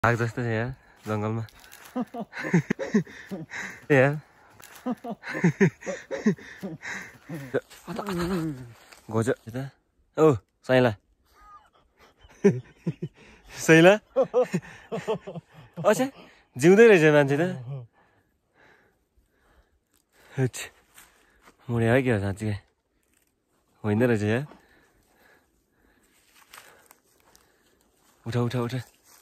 आग जस्तो छ यार जङ्गलमा यार घोज यता ओ साइला साइला अच्छा जिउँदै रहेछ मान्छे त मुडे है क्या साँच्चीकै होइन रहेछ यार उठा उठा उठा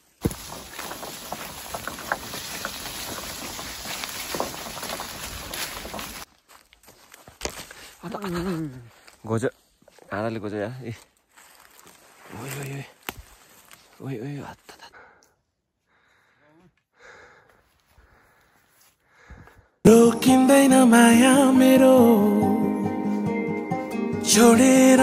घोज काँडाले घोज यार ए ओइ ओइ ओइ ओइ ओइ हात रोकिँदैन माया मेरो छोडेर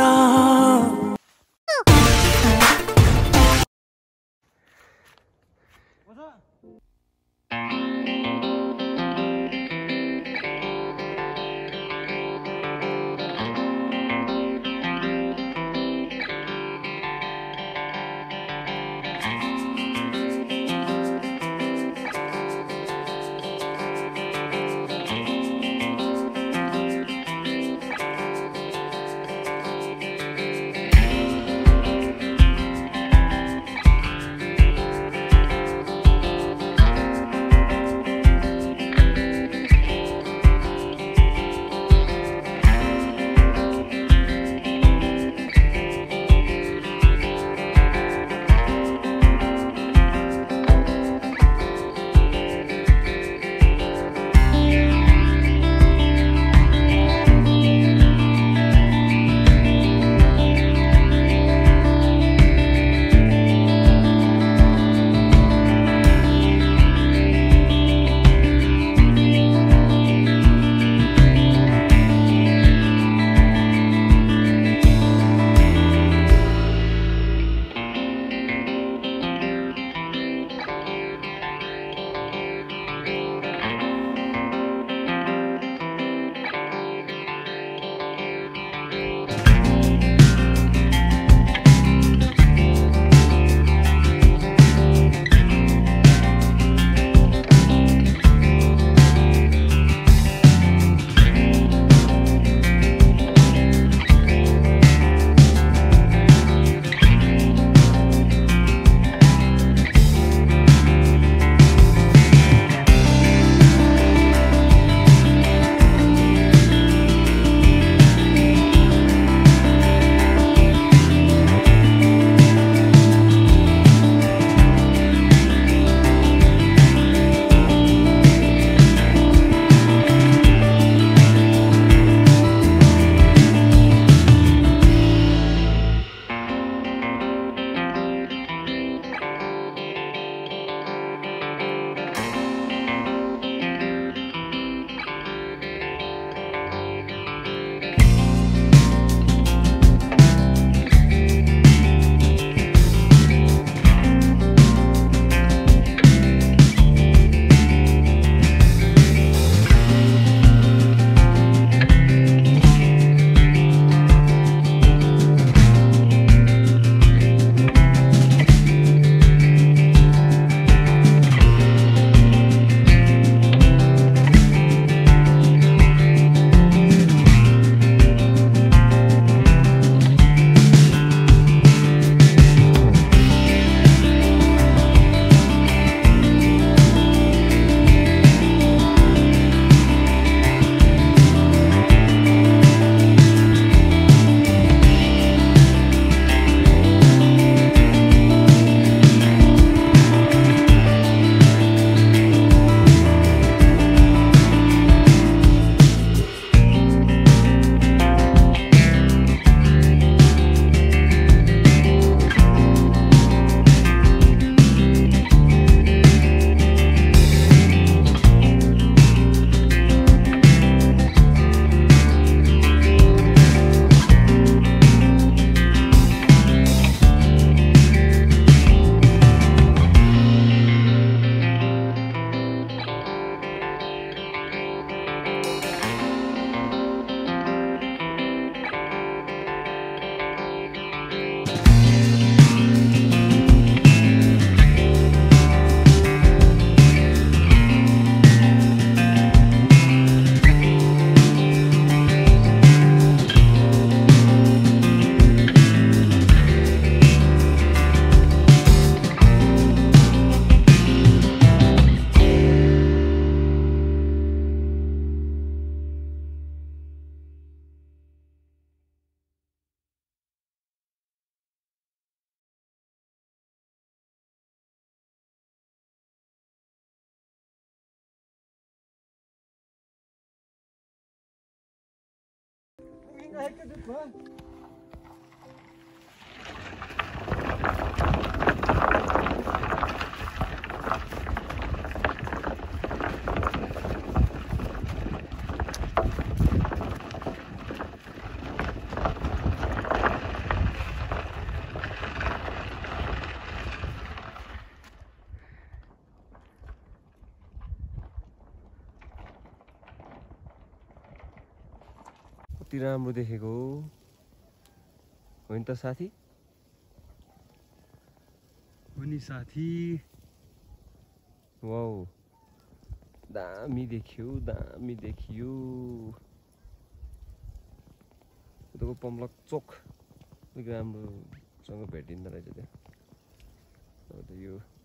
कति राम्रो देखेको होइन त साथी? हो नि साथी। वाउ दामी देखियो, दामी देखियो। उताको पम्लक चोक अलिक राम्रोसँग भेटिँदो रहेछ त्यहाँ। अब त यो